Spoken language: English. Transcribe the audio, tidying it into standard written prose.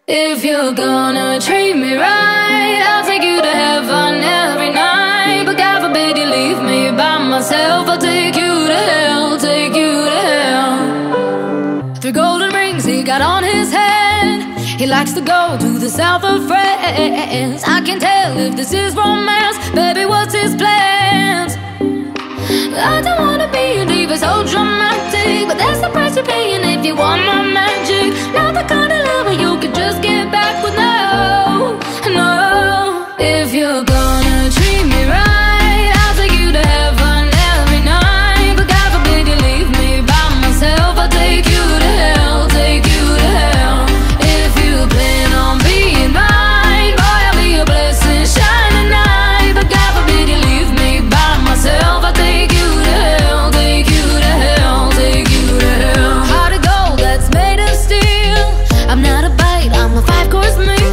If you're gonna treat me right, I'll take you to heaven every night. But God forbid you leave me by myself, I'll take you to hell, take you to hell. 3 golden rings he got on his head. He likes to go to the south of France. I can tell if this is romance, baby, what's his plans? I don't wanna be a diva, so dramatic, but that's the price you're paying if you want my magic. Not the kind of lover you could just get back with, no, no. If you're gonna treat me right, I'll take you to heaven every night. But God forbid you leave me by myself, I'll take you to hell, take you to hell. If you plan on being mine, boy, I'll be a blessing, shining night. But God forbid you leave me by myself, I'll take you to hell, take you to hell, take you to hell. Heart of gold that's made of steel. I'm not a bite, I'm a 5-course meal.